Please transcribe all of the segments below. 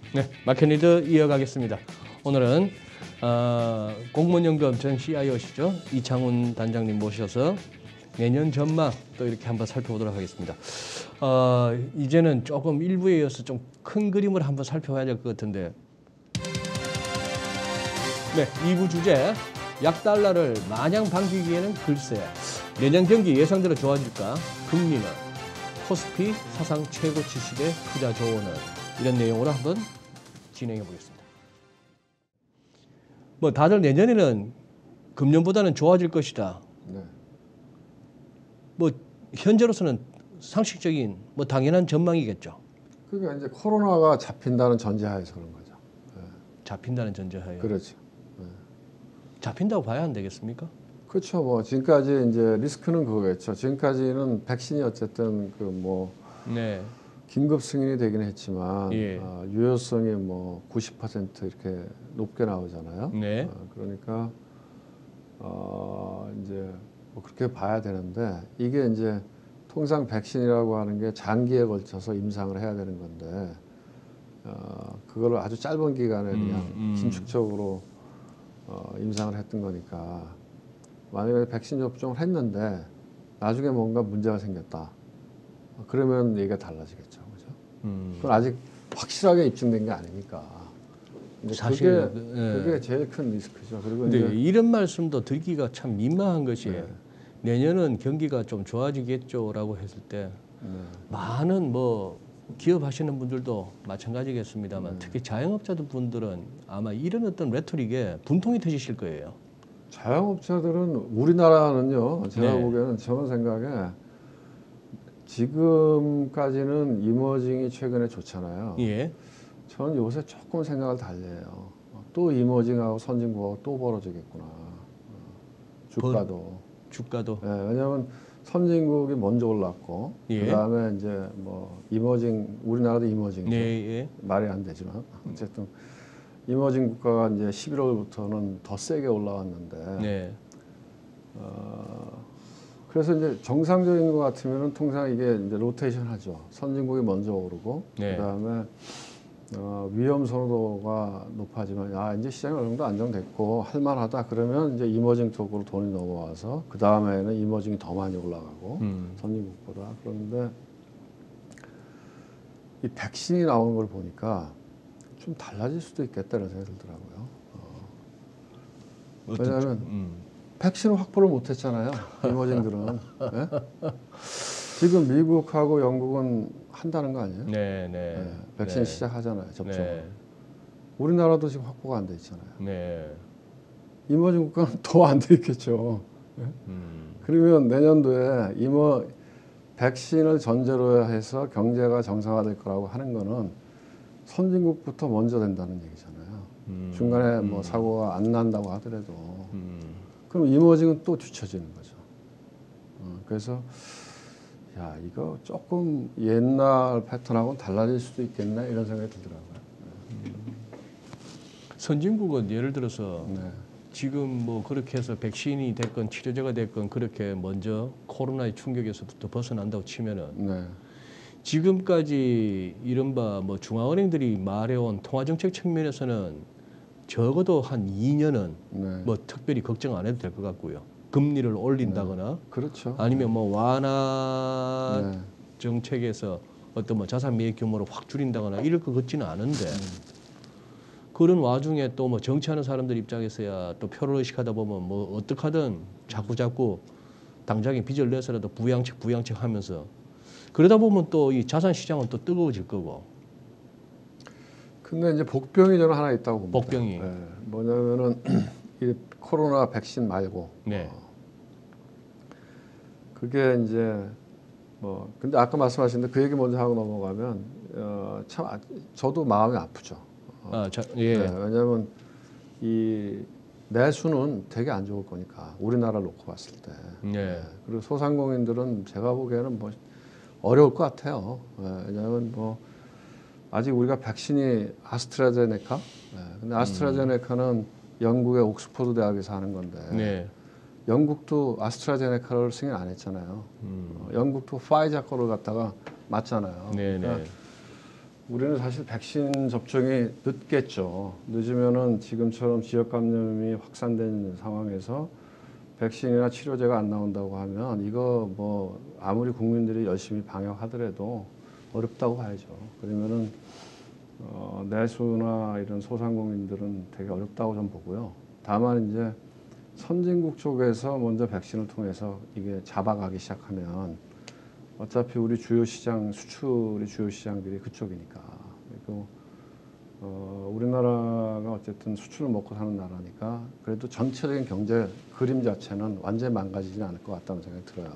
네, 마켓리드 이어가겠습니다. 오늘은 공무원연금 전 CIO시죠. 이창훈 단장님 모셔서 내년 전망 또 이렇게 한번 살펴보도록 하겠습니다. 이제는 조금 일부에 이어서 좀 큰 그림을 한번 살펴봐야 될 것 같은데, 네, 2부 주제 약달러를 마냥 반기기에는 글쎄 내년 경기 예상대로 좋아질까? 금리는? 코스피 사상 최고치 시대 투자 조언은? 이런 내용으로 한번 진행해 보겠습니다. 뭐 다들 내년에는 금년보다는 좋아질 것이다. 네. 뭐 현재로서는 상식적인 뭐 당연한 전망이겠죠. 그러니까 이제 코로나가 잡힌다는 전제하에서 그런 거죠. 네. 잡힌다는 전제하에. 그렇죠. 네. 잡힌다고 봐야 안 되겠습니까? 그렇죠. 뭐 지금까지 이제 리스크는 그거겠죠. 지금까지는 백신이 어쨌든 그 뭐 네. 긴급 승인이 되긴 했지만 예. 유효성이 뭐 90% 이렇게 높게 나오잖아요. 네. 그러니까 이제 뭐 그렇게 봐야 되는데 이게 이제 통상 백신이라고 하는 게 장기에 걸쳐서 임상을 해야 되는 건데 그거를 아주 짧은 기간에 그냥 긴축적으로 임상을 했던 거니까 만약에 백신 접종을 했는데 나중에 뭔가 문제가 생겼다. 그러면 얘기가 달라지겠죠. 그죠? 그건 아직 확실하게 입증된 게 아니니까. 근데 사실 그게 제일 큰 리스크죠. 그리고 근데 이제 이런 말씀도 드리기가 참 민망한 것이 네. 내년은 경기가 좀 좋아지겠죠라고 했을 때 네. 많은 뭐 기업 하시는 분들도 마찬가지겠습니다만 특히 자영업자들 분들은 아마 이런 어떤 레토릭에 분통이 터지실 거예요. 자영업자들은 우리나라는요. 제가 네. 보기에는 저는 생각에 지금까지는 이머징이 최근에 좋잖아요. 예. 저는 요새 조금 생각을 달리해요. 또 이머징하고 선진국하고 또 벌어지겠구나. 주가도. 주가도. 예, 왜냐하면 선진국이 먼저 올랐고 예. 그다음에 이제 뭐 이머징 우리나라도 이머징이죠. 네, 예. 말이 안 되지만 어쨌든 이머징 국가가 이제 11월부터는 더 세게 올라왔는데 네. 그래서 이제 정상적인 것 같으면은 통상 이게 이제 로테이션 하죠. 선진국이 먼저 오르고 네. 그다음에 위험 선호도가 높아지면 이제 시장이 어느 정도 안정됐고 할만하다 그러면 이제 이머징 쪽으로 돈이 넘어와서 그 다음에는 이머징이 더 많이 올라가고 선진국보다. 그런데 이 백신이 나오는 걸 보니까 좀 달라질 수도 있겠다는 생각이 들더라고요. 왜냐하면 백신을 확보를 못했잖아요. 이머징들은. 네? 지금 미국하고 영국은 한다는 거 아니에요? 네, 네. 네, 백신 네. 시작하잖아요. 접종. 네. 우리나라도 지금 확보가 안 돼 있잖아요. 네. 이머징 국가는 더 안 돼 있겠죠. 네? 그러면 내년도에 백신을 전제로 해서 경제가 정상화될 거라고 하는 거는 선진국부터 먼저 된다는 얘기잖아요. 중간에 뭐 사고가 안 난다고 하더라도 그럼 이머징은 또 뒤처지는 거죠. 그래서 이거 조금 옛날 패턴하고는 달라질 수도 있겠네 이런 생각이 들더라고요. 선진국은 예를 들어서 네. 지금 뭐 그렇게 해서 백신이 됐건 치료제가 됐건 그렇게 먼저 코로나의 충격에서부터 벗어난다고 치면은 네. 지금까지 이른바 뭐 중앙은행들이 말해온 통화정책 측면에서는 적어도 한 2년은 네. 뭐 특별히 걱정 안 해도 될 것 같고요. 금리를 올린다거나 그렇죠. 아니면 뭐 완화 네. 정책에서 어떤 뭐 자산 매입 규모를 확 줄인다거나 이럴 것 같지는 않은데 그런 와중에 또 뭐 정치하는 사람들 입장에서야 또 표를 의식하다 보면 뭐 어떻게 하든 자꾸 당장에 빚을 내서라도 부양책 하면서 그러다 보면 또 이 자산 시장은 또 뜨거워질 거고. 근데 이제 복병이 저는 하나 있다고 봅니다. 복병이. 네. 뭐냐면은 이 코로나 백신 말고 네. 그게 이제 뭐 근데 아까 말씀하신 그 얘기 먼저 하고 넘어가면 참 저도 마음이 아프죠. 예. 네, 왜냐하면 이 내수는 되게 안 좋을 거니까 우리나라를 놓고 봤을 때. 네. 그리고 소상공인들은 제가 보기에는 뭐 어려울 것 같아요. 왜냐하면 뭐 아직 우리가 백신이 아스트라제네카. 근데 아스트라제네카는 영국의 옥스퍼드 대학에서 하는 건데. 네. 영국도 아스트라제네카를 승인 안 했잖아요. 영국도 파이자 거를 갖다가 맞잖아요. 네, 그러니까 네. 우리는 사실 백신 접종이 늦겠죠. 늦으면은 지금처럼 지역 감염이 확산된 상황에서 백신이나 치료제가 안 나온다고 하면 이거 뭐 아무리 국민들이 열심히 방역하더라도 어렵다고 봐야죠. 그러면은 내수나 이런 소상공인들은 되게 어렵다고 좀 보고요. 다만 이제 선진국 쪽에서 먼저 백신을 통해서 이게 잡아가기 시작하면 어차피 우리 주요 시장 수출이 주요 시장들이 그쪽이니까 그리고 우리나라가 어쨌든 수출을 먹고 사는 나라니까 그래도 전체적인 경제 그림 자체는 완전히 망가지지는 않을 것 같다는 생각이 들어요.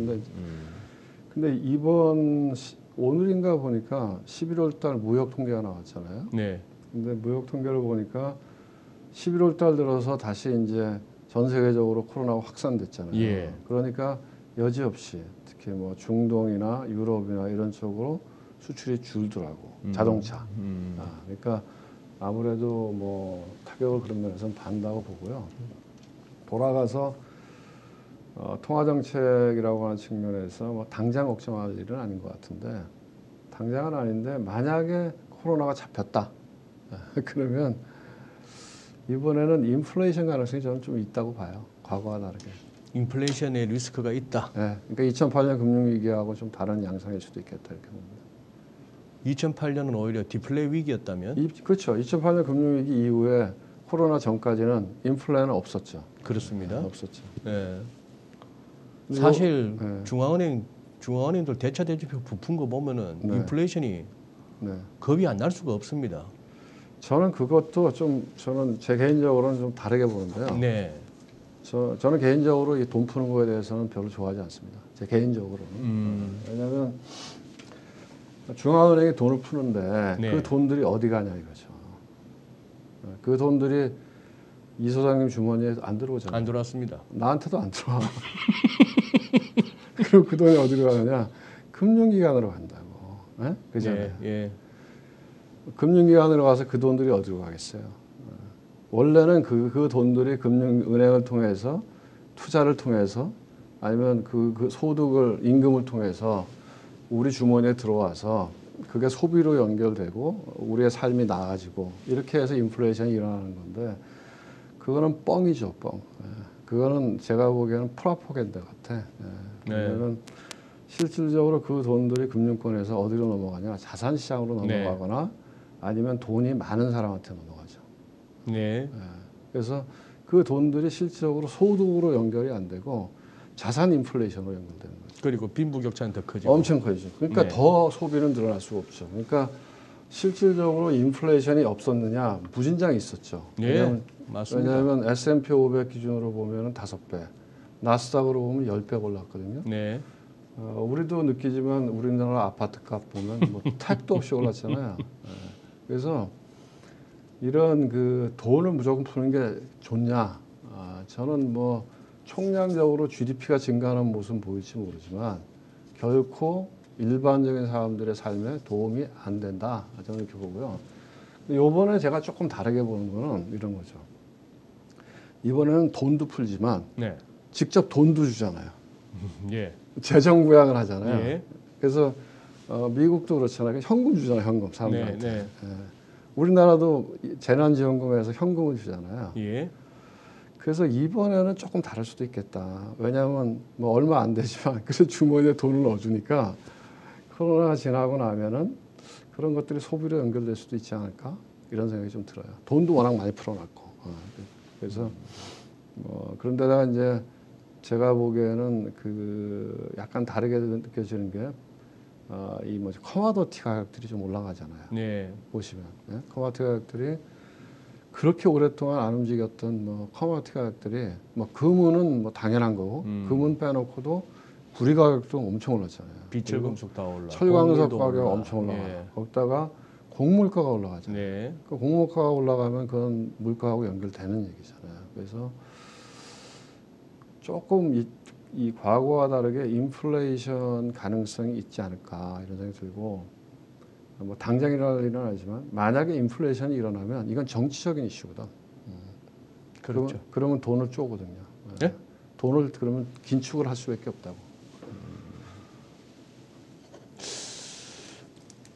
근데 이번 오늘인가 보니까 11월 달 무역 통계가 나왔잖아요. 네. 근데 무역 통계를 보니까 11월 달 들어서 다시 이제 전 세계적으로 코로나가 확산됐잖아요. 예. 그러니까 여지없이 특히 뭐 중동이나 유럽이나 이런 쪽으로 수출이 줄더라고. 자동차. 그러니까 아무래도 뭐 타격을 그런 면에서는 받는다고 보고요. 돌아가서 통화 정책이라고 하는 측면에서 뭐 당장 걱정할 일은 아닌 것 같은데 당장은 아닌데 만약에 코로나가 잡혔다. 그러면 이번에는 인플레이션 가능성이 저는 좀 있다고 봐요. 과거와 다르게. 인플레이션의 리스크가 있다. 네, 그러니까 2008년 금융위기하고 좀 다른 양상일 수도 있겠다 이렇게 봅니다. 2008년은 오히려 디플레이 위기였다면? 그렇죠. 2008년 금융위기 이후에 코로나 전까지는 인플레는 없었죠. 그렇습니다. 네, 없었죠. 네. 사실 네. 중앙은행들 대차 대조표 부푼 거 보면은 네. 인플레이션이 네. 겁이 안 날 수가 없습니다. 저는 그것도 저는 제 개인적으로는 좀 다르게 보는데요. 네. 저는 개인적으로 이 돈 푸는 거에 대해서는 별로 좋아하지 않습니다. 제 개인적으로는. 왜냐하면 중앙은행이 돈을 푸는데 네. 그 돈들이 어디 가냐 이거죠. 그 돈들이 이 소장님 주머니에 안 들어오잖아요. 안 들어왔습니다. 나한테도 안 들어와. 그리고 그 돈이 어디로 가느냐? 금융기관으로 간다고. 네? 그잖아요. 예, 예. 금융기관으로 가서 그 돈들이 어디로 가겠어요? 원래는 그 돈들이 금융은행을 통해서 투자를 통해서 아니면 그 소득을 임금을 통해서 우리 주머니에 들어와서 그게 소비로 연결되고 우리의 삶이 나아지고 이렇게 해서 인플레이션이 일어나는 건데 그거는 뻥이죠, 뻥. 그거는 제가 보기에는 프로파간다 같아. 왜냐하면 실질적으로 그 돈들이 금융권에서 어디로 넘어가냐? 자산시장으로 넘어가거나 아니면 돈이 많은 사람한테 넘어가죠. 네. 그래서 그 돈들이 실질적으로 소득으로 연결이 안 되고 자산 인플레이션으로 연결되는 거죠. 그리고 빈부격차는 더 커지고. 엄청 커지죠. 그러니까 네. 더 소비는 늘어날 수가 없죠. 그러니까 실질적으로 인플레이션이 없었느냐? 무진장이 있었죠. 예, 맞습니다. 왜냐하면 S&P 500 기준으로 보면 5배, 나스닥으로 보면 10배 올랐거든요. 네. 우리도 느끼지만 우리나라 아파트 값 보면 뭐 택도 없이 올랐잖아요. 그래서 이런 그 돈을 무조건 푸는 게 좋냐? 저는 뭐 총량적으로 GDP가 증가하는 모습은 보일지 모르지만 결코 일반적인 사람들의 삶에 도움이 안 된다. 저는 이렇게 보고요. 이번에 제가 조금 다르게 보는 거는 이런 거죠. 이번에는 돈도 풀지만 네. 직접 돈도 주잖아요. 예. 재정 부양을 하잖아요. 예. 그래서 미국도 그렇잖아요. 현금 주잖아요. 현금 사람들한테. 네, 네. 우리나라도 재난지원금에서 현금을 주잖아요. 예. 그래서 이번에는 조금 다를 수도 있겠다. 왜냐하면 뭐 얼마 안 되지만 그래서 주머니에 돈을 넣어주니까 코로나가 지나고 나면은 그런 것들이 소비로 연결될 수도 있지 않을까 이런 생각이 좀 들어요. 돈도 워낙 많이 풀어놨고 그래서 그런데다가 이제 제가 보기에는 그 약간 다르게 느껴지는 게 이 뭐지 커머더티 가격들이 좀 올라가잖아요. 네. 보시면 커머더티 가격들이 그렇게 오랫동안 안 움직였던 뭐 커머더티 가격들이 뭐 금은 뭐 당연한 거고 금은 빼놓고도 구리 가격도 엄청 올랐잖아요. 비철 금속 다 올라. 철광석 가격 엄청 올라가요. 예. 거기다가 곡물가가 올라가잖아요. 네. 그 곡물가가 올라가면 그건 물가하고 연결되는 얘기잖아요. 그래서 조금 이 과거와 다르게 인플레이션 가능성이 있지 않을까 이런 생각이 들고 뭐 당장 일어날 일은 아니지만 만약에 인플레이션이 일어나면 이건 정치적인 이슈거든. 그렇죠. 그러면 돈을 쪼거든요. 네? 돈을 그러면 긴축을 할 수밖에 없다고.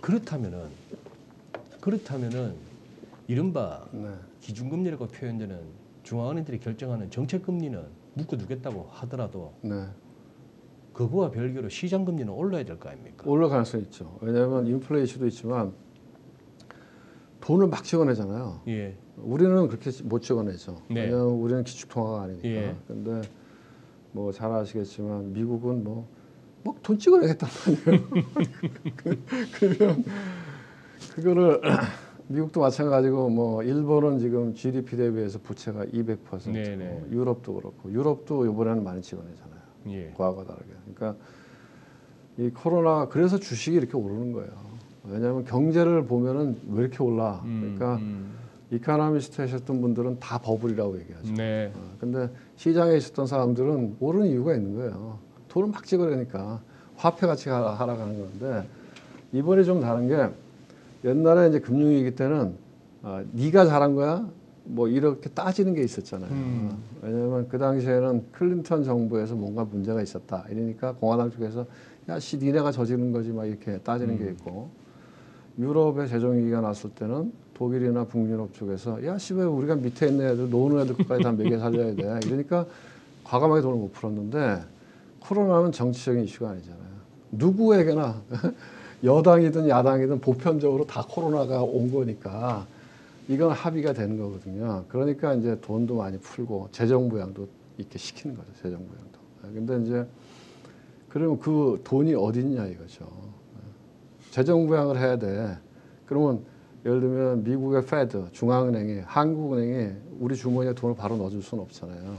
그렇다면은 이른바 네. 기준금리라고 표현되는 중앙은행들이 결정하는 정책금리는 묶어두겠다고 하더라도 네. 그거와 별개로 시장금리는 올라야 될 거 아닙니까? 올라갈 가능성이 있죠. 왜냐하면 인플레 이슈도 있지만 돈을 막 찍어내잖아요. 예. 우리는 그렇게 못 찍어내죠. 네. 왜냐하면 우리는 기축통화가 아니니까. 예. 근데 뭐 잘 아시겠지만 미국은 뭐 돈 찍어내겠단 말이에요. 그러면 그거를 미국도 마찬가지고 뭐 일본은 지금 GDP 대비해서 부채가 200%고 네네. 유럽도 그렇고 유럽도 이번에는 많이 찍어내잖아요. 예. 과거와 다르게. 그러니까 이 코로나 그래서 주식이 이렇게 오르는 거예요. 왜냐하면 경제를 보면은 왜 이렇게 올라? 그러니까 이카노미스트 하셨던 분들은 다 버블이라고 얘기하죠. 네. 근데 시장에 있었던 사람들은 오르는 이유가 있는 거예요. 돈을 막 찍으려니까 화폐 가치가 하락하는 건데 이번에 좀 다른 게 옛날에 이제 금융위기 때는 네가 잘한 거야? 뭐 이렇게 따지는 게 있었잖아요. 왜냐하면 그 당시에는 클린턴 정부에서 뭔가 문제가 있었다. 이러니까 공화당 쪽에서 야씨 니네가 저지른 거지 막 이렇게 따지는 게 있고 유럽의 재정위기가 났을 때는 독일이나 북유럽 쪽에서 야씨 왜 우리가 밑에 있는 애들 노는 애들 끝까지 다 먹여 살려야 돼. 이러니까 과감하게 돈을 못 풀었는데 코로나는 정치적인 이슈가 아니잖아요. 누구에게나 여당이든 야당이든 보편적으로 다 코로나가 온 거니까 이건 합의가 되는 거거든요. 그러니까 이제 돈도 많이 풀고 재정 부양도 이렇게 시키는 거죠. 재정 부양도. 근데 이제 그러면 그 돈이 어디 있냐 이거죠. 재정 부양을 해야 돼. 그러면 예를 들면 미국의 페드, 중앙은행이 한국은행이 우리 주머니에 돈을 바로 넣어줄 수는 없잖아요.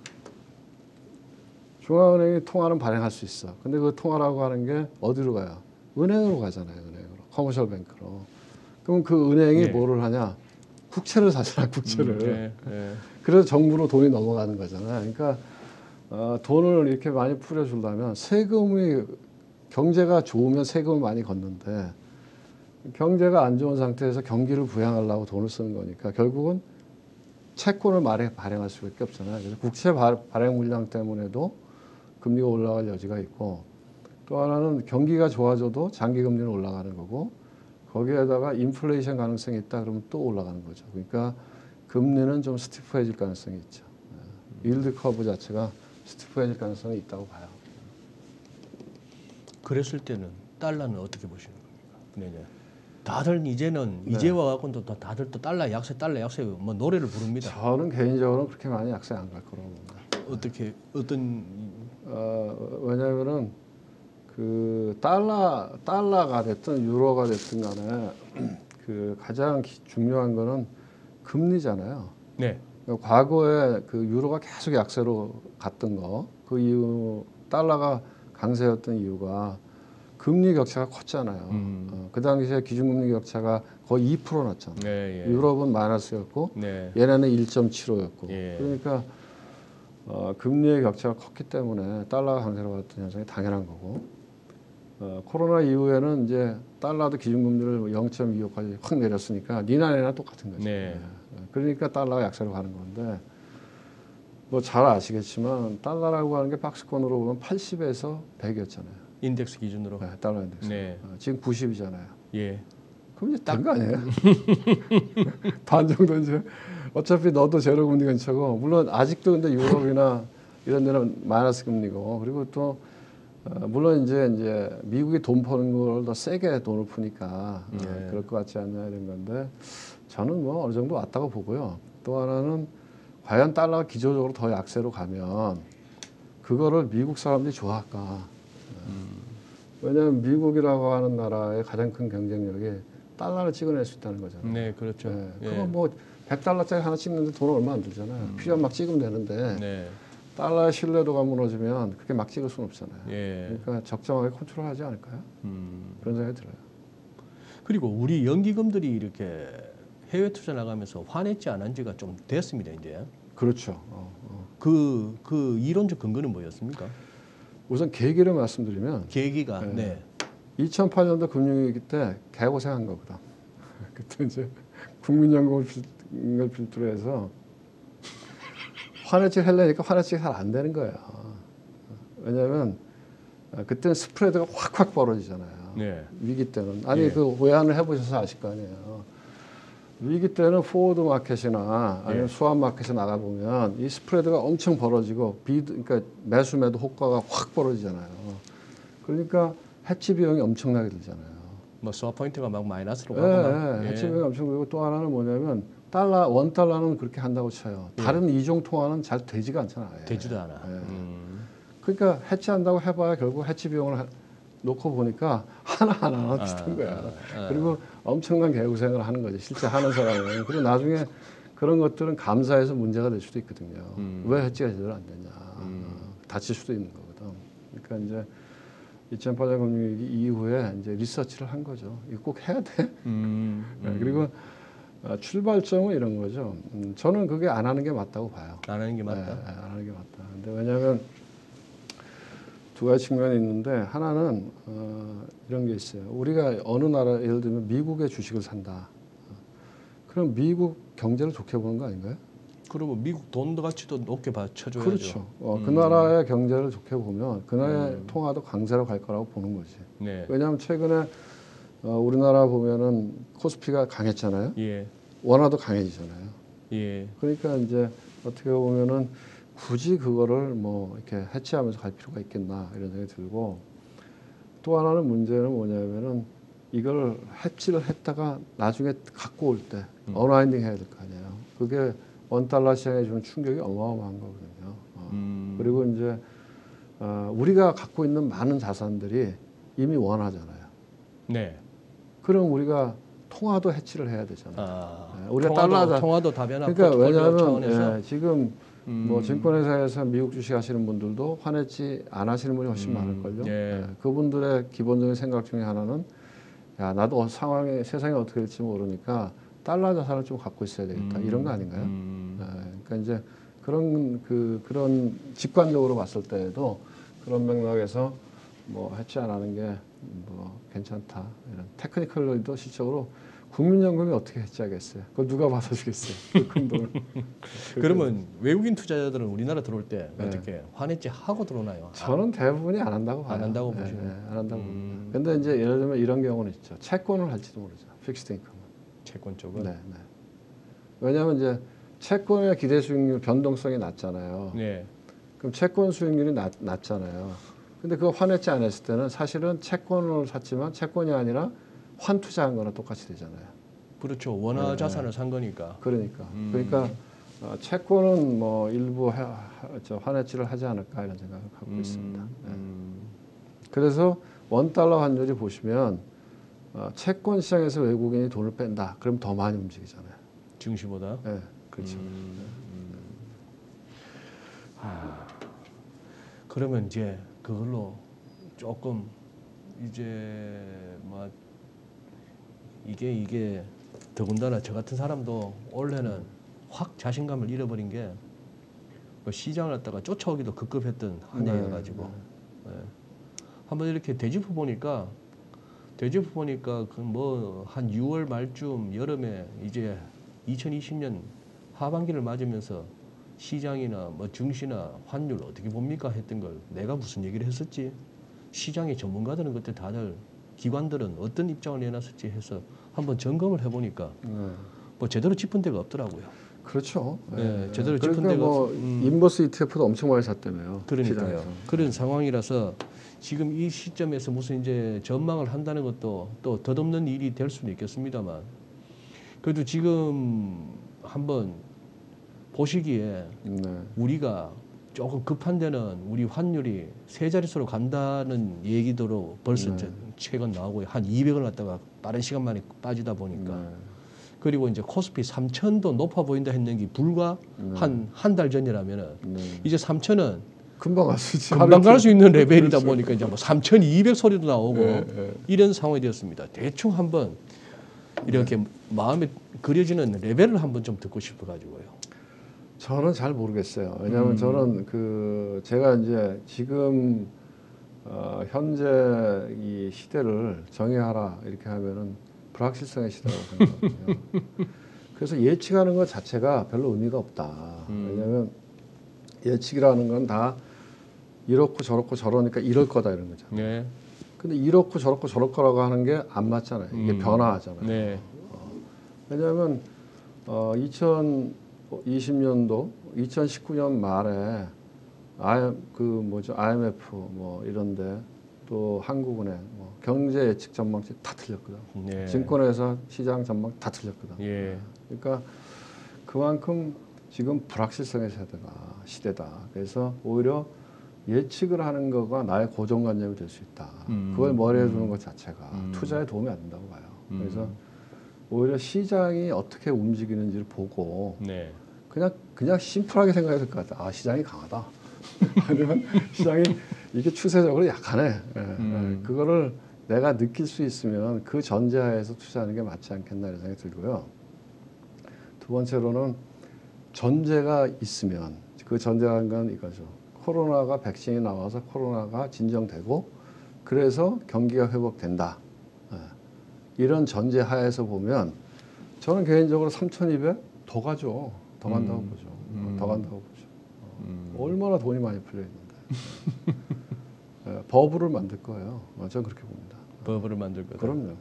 중앙은행이 통화는 발행할 수 있어. 근데 그 통화라고 하는 게 어디로 가요? 은행으로 가잖아요. 은행으로. 커머셜 뱅크로. 그럼 그 은행이 네. 뭐를 하냐? 국채를 사잖아. 국채를. 네. 네. 그래서 정부로 돈이 넘어가는 거잖아요. 그러니까 돈을 이렇게 많이 풀어주려면 세금이 경제가 좋으면 세금을 많이 걷는데 경제가 안 좋은 상태에서 경기를 부양하려고 돈을 쓰는 거니까 결국은 채권을 발행할 수밖에 없잖아요. 그래서 국채 발행 물량 때문에도 금리가 올라갈 여지가 있고 또 하나는 경기가 좋아져도 장기 금리는 올라가는 거고 거기에다가 인플레이션 가능성이 있다 그러면 또 올라가는 거죠. 그러니까 금리는 좀 스티프해질 가능성이 있죠. 일드 커브 자체가 스티프해질 가능성이 있다고 봐요. 그랬을 때는 달러는 어떻게 보시는 겁니까? 네. 다들 이제는 네. 이제와 갖고는 또 다들 또 달러 약세 뭐 노래를 부릅니다. 저는 개인적으로 그렇게 많이 약세 안 갈 거라고 봅니다. 어떻게 어떤 왜냐하면은 그 달러가 됐든 유로가 됐든 간에 그 가장 중요한 거는 금리잖아요. 네. 그러니까 과거에 그 유로가 계속 약세로 갔던 거, 그 이유 달러가 강세였던 이유가 금리 격차가 컸잖아요. 그 당시에 기준금리 격차가 거의 2% 났잖아요. 네, 예. 유럽은 마이너스였고 네. 얘네는 1.75였고 예. 그러니까 금리의 격차가 컸기 때문에 달러가 강세로 갔던 현상이 당연한 거고 코로나 이후에는 이제 달러도 기준금리를 0.25까지 확 내렸으니까 니나 내나 똑같은 거죠. 네. 그러니까 달러가 약세로 가는 건데 뭐 잘 아시겠지만 달러라고 하는 게 박스권으로 보면 80에서 100이었잖아요. 인덱스 기준으로. 네, 달러 인덱스. 네. 지금 90이잖아요. 예. 그럼 이제 된 거 아니에요? 반 정도 이제 어차피 너도 제로 금리 근처고 물론 아직도 근데 유럽이나 이런 데는 마이너스 금리고 그리고 또 물론 이제 미국이 돈 버는 걸 더 세게 돈을 푸니까 네. 그럴 것 같지 않냐 이런 건데 저는 뭐 어느 정도 왔다고 보고요. 또 하나는 과연 달러가 기조적으로 더 약세로 가면 그거를 미국 사람들이 좋아할까? 왜냐하면 미국이라고 하는 나라의 가장 큰 경쟁력이 달러를 찍어낼 수 있다는 거잖아요. 네, 그렇죠. 네. 예. 그건 뭐 100달러짜리 하나 찍는데 돈 얼마 안 들잖아요. 필요하면 막 찍으면 되는데 네. 달러의 신뢰도가 무너지면 그렇게 막 찍을 수는 없잖아요. 예. 그러니까 적정하게 컨트롤하지 않을까요? 그런 생각이 들어요. 그리고 우리 연기금들이 이렇게 해외 투자 나가면서 화냈지 않은지가 좀 됐습니다, 이제. 그렇죠. 그 이론적 근거는 뭐였습니까? 우선 계기를 말씀드리면 계기가 네. 네. 2008년도 금융위기 때 개고생한 거거든. 그때 이제 국민연금을 필두로 해서 환해질 하려니까 환해질이 잘 안 되는 거예요. 왜냐하면 그때는 스프레드가 확확 벌어지잖아요. 네. 위기 때는. 아니 예. 그 외환을 해보셔서 아실 거 아니에요. 위기 때는 포워드 마켓이나 아니면 예. 수완 마켓에 나가 보면 이 스프레드가 엄청 벌어지고 그러니까 매수 매도 호가가 확 벌어지잖아요. 그러니까 해치 비용이 엄청나게 들잖아요. 뭐 스왑 포인트가 막 마이너스로 예, 가고 막. 예, 해치 비용이 엄청 들고 또 하나는 뭐냐면 원 달러는 그렇게 한다고 쳐요. 다른 이종 통화는 잘 되지가 않잖아요. 되지도 않아. 예. 그러니까 해치한다고 해봐야 결국 해치 비용을 놓고 보니까 하나하나 비슷한 거야. 그리고 엄청난 개고생을 하는 거지. 실제 하는 사람은. 그리고 나중에 그런 것들은 감사해서 문제가 될 수도 있거든요. 왜 해치가 제대로 안 되냐. 다칠 수도 있는 거거든. 그러니까 이제 2008년 금융위기 이후에 이제 리서치를 한 거죠. 이거 꼭 해야 돼. 네, 그리고 출발점은 이런 거죠. 저는 그게 안 하는 게 맞다고 봐요. 안 하는 게 맞다. 네, 안 하는 게 맞다. 근데 왜냐하면 두 가지 측면이 있는데 하나는 이런 게 있어요. 우리가 어느 나라 예를 들면 미국의 주식을 산다. 그럼 미국 경제를 좋게 보는 거 아닌가요? 그러면 미국 돈 가치도 높게 받쳐줘야죠. 그렇죠. 그 나라의 경제를 좋게 보면 그 나라의 통화도 강세로 갈 거라고 보는 거지. 네. 왜냐하면 최근에 우리나라 보면은 코스피가 강했잖아요. 예. 원화도 강해지잖아요. 예. 그러니까 이제 어떻게 보면은 굳이 그거를 뭐 이렇게 해치하면서 갈 필요가 있겠나 이런 생각이 들고 또 하나는 문제는 뭐냐면은 이걸 해치를 했다가 나중에 갖고 올 때 언와인딩 해야 될 거 아니에요. 그게 원달러 시장에 주는 충격이 어마어마한 거거든요. 그리고 이제 우리가 갖고 있는 많은 자산들이 이미 원화잖아요. 네. 그럼 우리가 통화도 해치를 해야 되잖아요. 우리가 통화도 다변화 그러니까 포트폴리오 왜냐하면 차원에서 지금 뭐 증권회사에서 미국 주식 하시는 분들도 환해치 안 하시는 분이 훨씬 많을걸요. 예. 그분들의 기본적인 생각 중에 하나는 야 나도 세상이 어떻게 될지 모르니까 달러 자산을 좀 갖고 있어야 되겠다 이런 거 아닌가요? 그러니까 이제 그런 직관적으로 봤을 때에도 그런 맥락에서 뭐 해치 안 하는 게 뭐 괜찮다 이런 테크니컬도 실적으로 국민연금이 어떻게 해치하겠어요? 그걸 누가 받아주겠어요? 그 큰 돈을. 그러면 외국인 투자자들은 우리나라 들어올 때 네. 어떻게 환해지 하고 들어오나요? 저는 대부분이 안 한다고 봐요. 안 한다고 보시면. 안 한다고 봅니다. 근데 이제 예를 들면 이런 경우는 있죠. 채권을 할지도 모르죠. 픽스드 인컴. 채권 쪽은. 네. 왜냐하면 이제 채권의 기대 수익률 변동성이 낮잖아요. 네. 그럼 채권 수익률이 낮잖아요. 근데 그거 환해지 안 했을 때는 사실은 채권을 샀지만 채권이 아니라 환 투자한 거나 똑같이 되잖아요. 그렇죠. 원화 자산을 산 거니까. 그러니까 채권은 뭐 일부 환해지를 하지 않을까 이런 생각을 갖고 있습니다. 그래서 원달러 환율이 보시면 채권 시장에서 외국인이 돈을 뺀다. 그럼 더 많이 움직이잖아요. 증시보다. 네, 그렇죠. 그러면 이제 그걸로 조금 이제 뭐 이게 더군다나 저 같은 사람도 원래는 확 자신감을 잃어버린 게 뭐 시장을 갖다가 쫓아오기도 급급했던 한 해여가지고 한번 이렇게 되짚어 보니까 그 뭐 한 6월 말쯤 여름에 이제 2020년 하반기를 맞으면서 시장이나 뭐 증시나 환율 어떻게 봅니까 했던 걸 내가 무슨 얘기를 했었지? 시장의 전문가들은 그때 다들 기관들은 어떤 입장을 내놨을지 해서 한번 점검을 해보니까 뭐 제대로 짚은 데가 없더라고요. 그렇죠. 네, 제대로 짚은 그러니까 데가 뭐 인버스 ETF도 엄청 많이 샀다며요. 그러니까요. 시장에서. 그런 상황이라서 지금 이 시점에서 무슨 이제 전망을 한다는 것도 또 덧없는 일이 될 수는 있겠습니다만 그래도 지금 한번 보시기에 우리가 조금 급한 데는 우리 환율이 세 자릿수로 간다는 얘기도 벌써 최근 나오고 한 200을 갖다가 빠른 시간 만에 빠지다 보니까 그리고 이제 코스피 3천도 높아 보인다 했는 게 불과 한 달 전이라면은 이제 3천은 금방 갈 수 있지. 금방 갈 수 있는 레벨이다 보니까 이제 뭐 3,200 소리도 나오고 이런 상황이 되었습니다. 대충 한번 이렇게 마음에 그려지는 레벨을 한번 좀 듣고 싶어가지고요. 저는 잘 모르겠어요. 왜냐하면 저는 제가 이제 지금 현재 이 시대를 정의하라 이렇게 하면은 불확실성의 시대라고 생각하거든요. 그래서 예측하는 것 자체가 별로 의미가 없다. 왜냐하면 예측이라는 건 다 이렇고 저렇고 저러니까 이럴 거다 이런 거죠. 네. 근데 이렇고 저렇고 저럴 거라고 하는 게 안 맞잖아요. 이게 변화하잖아요. 네. 왜냐하면 2020년도, 2019년 말에 IMF 뭐 이런데 또 한국은행 뭐 경제 예측 전망치 다 틀렸거든. 네. 증권회사 시장 전망 다 틀렸거든. 예. 그러니까 그만큼 지금 불확실성의 시대다. 그래서 오히려 예측을 하는 거가 나의 고정관념이 될 수 있다. 그걸 머리에 두는 것 자체가 투자에 도움이 안 된다고 봐요. 그래서 오히려 시장이 어떻게 움직이는지를 보고 네. 그냥 심플하게 생각해야 될 것 같아. 아, 시장이 강하다. 아니면 시장이 이게 추세적으로 약하네. 그거를 내가 느낄 수 있으면 그 전제하에서 투자하는 게 맞지 않겠나 이런 생각이 들고요. 두 번째로는 전제가 있으면 그 전제라는 건 이거죠. 코로나가 백신이 나와서 코로나가 진정되고 그래서 경기가 회복된다. 이런 전제 하에서 보면 저는 개인적으로 3,200 더 가죠. 더 간다고 보죠. 더 간다고 보죠. 얼마나 돈이 많이 풀려 있는데. 버블을 만들 거예요. 저는 그렇게 봅니다. 버블을 만들 거다. 그럼요.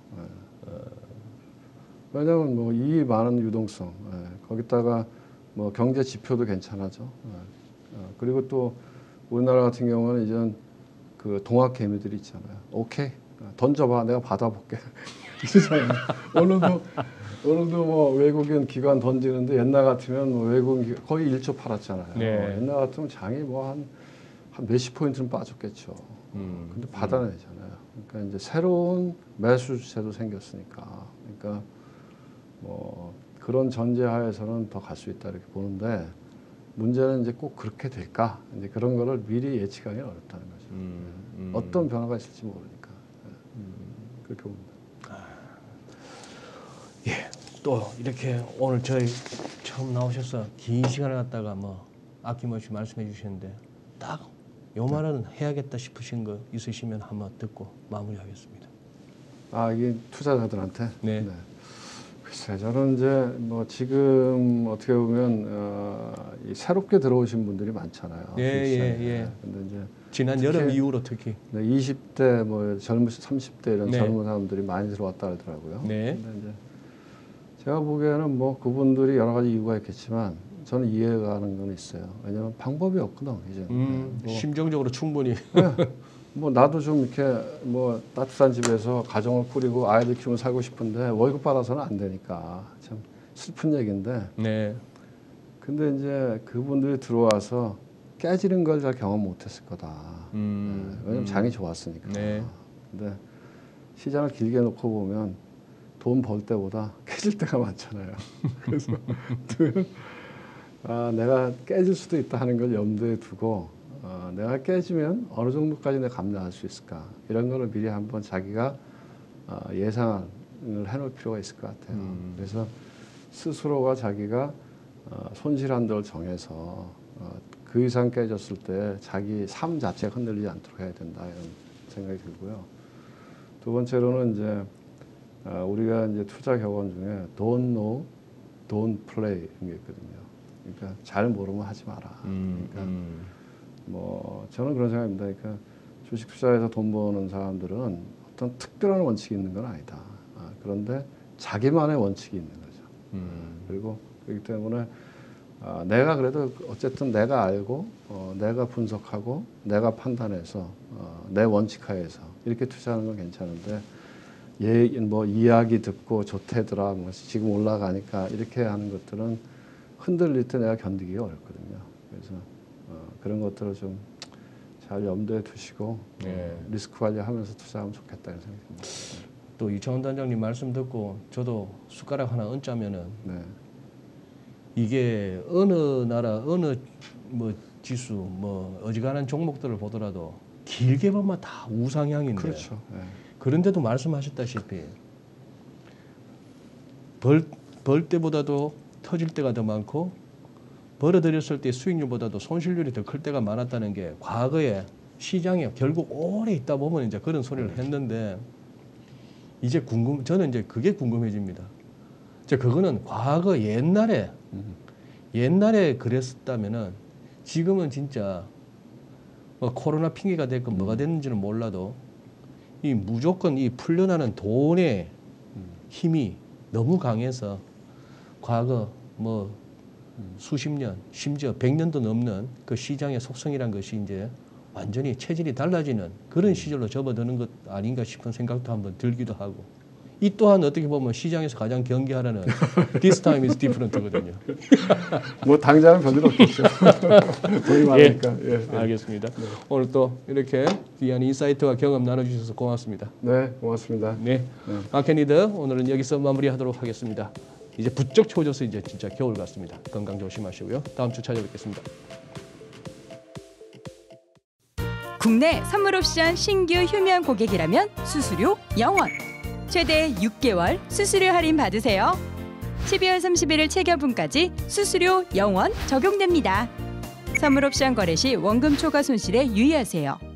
왜냐하면 뭐 이 많은 유동성, 거기다가 뭐 경제 지표도 괜찮아져. 그리고 또 우리나라 같은 경우는 이제 그 동학 개미들이 있잖아요. 오케이, 던져봐, 내가 받아볼게. 이러잖아요. 오늘도 뭐 외국인 기관 던지는데 옛날 같으면 뭐 외국인 기관 거의 1조 팔았잖아요. 네. 옛날 같으면 장이 뭐 한 몇십 포인트는 빠졌겠죠. 근데 받아내잖아요. 그러니까 이제 새로운 매수 주체도 생겼으니까. 그러니까 뭐 그런 전제하에서는 더 갈 수 있다 이렇게 보는데 문제는 이제 꼭 그렇게 될까? 이제 그런 거를 미리 예측하기 어렵다는 거죠. 어떤 변화가 있을지 모르니까. 그렇게 봅니다. 예. 또 이렇게 오늘 저희 처음 나오셔서 긴 시간을 갖다가 뭐 아낌없이 말씀해 주셨는데 딱 요 말은 해야겠다 싶으신 거 있으시면 한번 듣고 마무리하겠습니다. 아, 이게 투자자들한테? 네. 글쎄, 저는 이제 뭐 지금 어떻게 보면 이 새롭게 들어오신 분들이 많잖아요. 예. 근데 이제 지난 특히, 여름 이후로 특히. 네, 20대 뭐 젊은 30대 이런 네. 젊은 사람들이 많이 들어왔다 그러더라고요. 네. 근데 이제 제가 보기에는 뭐 그분들이 여러 가지 이유가 있겠지만 저는 이해가 가는 건 있어요. 왜냐하면 방법이 없거든 이제. 뭐, 심정적으로 충분히. 뭐 나도 좀 이렇게 뭐 따뜻한 집에서 가정을 꾸리고 아이들 키우며 살고 싶은데 월급 받아서는 안 되니까 참 슬픈 얘기인데. 네. 근데 이제 그분들이 들어와서 깨지는 걸 잘 경험 못했을 거다. 왜냐면 장이 좋았으니까. 네. 근데 시장을 길게 놓고 보면 돈 벌 때보다 깨질 때가 많잖아요. 그래서 내가 깨질 수도 있다 하는 걸 염두에 두고 내가 깨지면 어느 정도까지 내가 감당할 수 있을까 이런 거를 미리 한번 자기가 예상을 해놓을 필요가 있을 것 같아요. 그래서 스스로가 자기가 손실 한도를 정해서 그 이상 깨졌을 때 자기 삶 자체가 흔들리지 않도록 해야 된다 이런 생각이 들고요. 두 번째로는 이제 우리가 이제 투자 격언 중에 don't know, don't play 이런 게 있거든요. 그러니까 잘 모르면 하지 마라. 그러니까 뭐 저는 그런 생각입니다. 그러니까 주식 투자에서 돈 버는 사람들은 어떤 특별한 원칙이 있는 건 아니다. 그런데 자기만의 원칙이 있는 거죠. 그리고 그렇기 때문에 내가 그래도 어쨌든 내가 알고 내가 분석하고 내가 판단해서 내 원칙 하에서 이렇게 투자하는 건 괜찮은데 뭐 이야기 듣고 좋대더라 뭐 지금 올라가니까 이렇게 하는 것들은 흔들릴 때 내가 견디기가 어렵거든요. 그래서 그런 것들을 좀 잘 염두에 두시고 리스크 관리하면서 투자하면 좋겠다 이런 생각이 듭니다. 또 이창훈 단장님 말씀 듣고 저도 숟가락 하나 얹자면은 이게 어느 나라 어느 뭐 지수 뭐 어지간한 종목들을 보더라도 길게 보면 다 우상향인데 그렇죠. 그런데도 말씀하셨다시피 벌 때보다도 터질 때가 더 많고 벌어들였을 때 수익률보다도 손실률이 더 클 때가 많았다는 게 과거에 시장에 결국 오래 있다 보면 이제 그런 소리를 했는데 이제 저는 이제 그게 궁금해집니다. 그거는 과거 옛날에 그랬었다면은 지금은 진짜 뭐 코로나 핑계가 됐건 뭐가 됐는지는 몰라도 이 무조건 이 풀려나는 돈의 힘이 너무 강해서 과거 뭐 수십 년, 심지어 100년도 넘는 그 시장의 속성이란 것이 이제 완전히 체질이 달라지는 그런 시절로 접어드는 것 아닌가 싶은 생각도 한번 들기도 하고, 이 또한 어떻게 보면 시장에서 가장 경계하라는 this time is different거든요. 뭐 당장은 별일 없겠죠. 돈이 많으니까. 예. 알겠습니다. 오늘 또 이렇게 귀한 인사이트와 경험 나눠주셔서 고맙습니다. 네, 고맙습니다. 네, 마켓니드 오늘은 여기서 마무리하도록 하겠습니다. 이제 부쩍 추워져서 이제 진짜 겨울 같습니다. 건강 조심하시고요. 다음 주 찾아뵙겠습니다. 국내 선물옵션 신규 휴면 고객이라면 수수료 0원. 최대 6개월 수수료 할인 받으세요. 12월 31일 체결분까지 수수료 0원 적용됩니다. 선물옵션 거래 시 원금 초과 손실에 유의하세요.